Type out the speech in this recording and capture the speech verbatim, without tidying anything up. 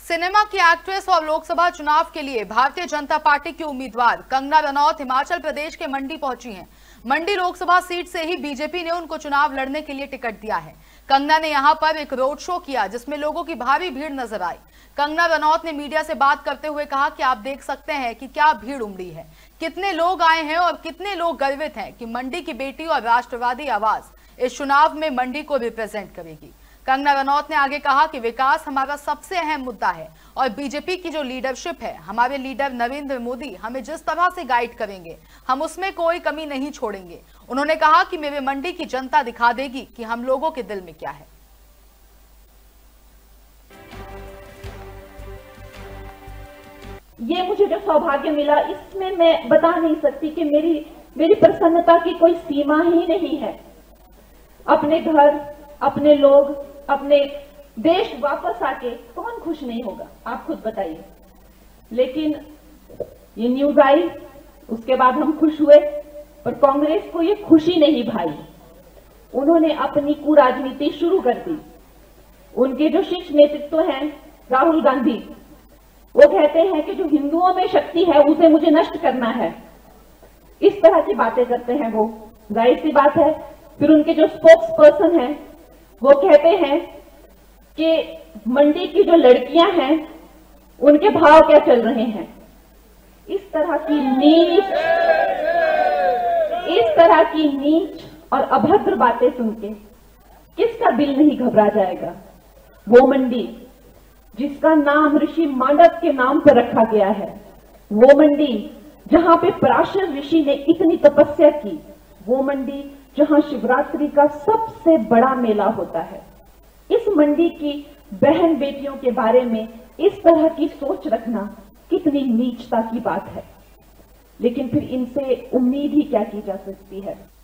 Cinema की actress और लोकसभा चुनाव के लिए भारतीय जनता पार्टी की उम्मीदवार कंगना रनौत हिमाचल प्रदेश के मंडी पहुंची हैं। मंडी लोकसभा सीट से ही बीजेपी ने उनको चुनाव लड़ने के लिए टिकट दिया है। कंगना ने यहां पर एक रोड शो किया जिसमें लोगों की भारी भीड़ नजर आई। कंगना रनौत ने मीडिया से बात करते हुए कहा कि आप देख सकते हैं कि क्या भीड़ उमड़ी है, कितने लोग आए हैं और कितने लोग गर्वित हैं कि मंडी की बेटी और राष्ट्रवादी आवाज इस चुनाव में मंडी को रिप्रेजेंट करेगी। कंगना रनौत ने आगे कहा कि विकास हमारा सबसे अहम मुद्दा है और बीजेपी की जो लीडरशिप है, हमारे लीडर नरेंद्र मोदी हमें जिस तरह से गाइड करेंगे हम उसमें कोई कमी नहीं छोड़ेंगे। उन्होंने कहा कि मेरे मंडी की जनता दिखा देगी कि हम लोगों के दिल में क्या है। ये मुझे जो सौभाग्य मिला इसमें मैं बता नहीं सकती कि मेरी मेरी प्रसन्नता की कोई सीमा ही नहीं है। अपने घर, अपने लोग, अपने देश वापस आके कौन खुश नहीं होगा, आप खुद बताइए। लेकिन ये न्यूज आई, उसके बाद हम खुश हुए, पर कांग्रेस को ये खुशी नहीं भाई। उन्होंने अपनी कुराजनीति शुरू कर दी। उनके जो शीर्ष नेतृत्व हैं राहुल गांधी, वो कहते हैं कि जो हिंदुओं में शक्ति है उसे मुझे नष्ट करना है। इस तरह की बातें करते हैं वो, जाहिर सी बात है। फिर उनके जो स्पोक्स पर्सन हैं वो कहते हैं कि मंडी की जो लड़कियां हैं उनके भाव क्या चल रहे हैं। इस तरह की नीच इस तरह की नीच और अभद्र बातें सुन के किसका दिल नहीं घबरा जाएगा। वो मंडी जिसका नाम ऋषि मांडव के नाम पर रखा गया है, वो मंडी जहां पे पराशर ऋषि ने इतनी तपस्या की, वो मंडी जहां शिवरात्रि का सबसे बड़ा मेला होता है। इस मंडी की बहन बेटियों के बारे में इस तरह की सोच रखना कितनी नीचता की बात है। लेकिन फिर इनसे उम्मीद ही क्या की जा सकती है।